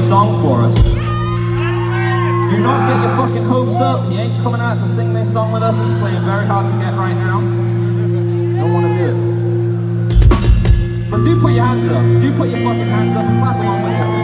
song for us. Do not get your fucking hopes up. He ain't coming out to sing this song with us. He's playing very hard to get right now. Don't want to do it. But do put your hands up. Do put your fucking hands up and clap along with us.